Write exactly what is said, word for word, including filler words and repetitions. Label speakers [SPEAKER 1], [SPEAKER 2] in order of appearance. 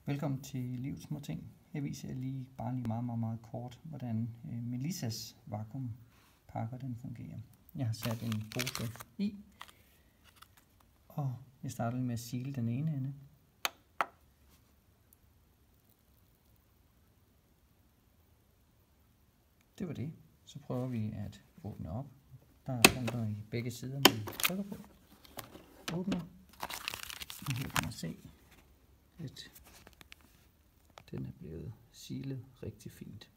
[SPEAKER 1] Velkommen til Livets Små Ting. Her viser jeg lige bare lige meget, meget, meget kort, hvordan øh, Melissas vakuumpakker den fungerer. Jeg har sat en pose i, og jeg starter med at sile den ene ende. Det var det. Så prøver vi at åbne op. Der er punkter i begge sider, man trykker på. Åbner. Og her kan man se, at den er blevet silet rigtig fint.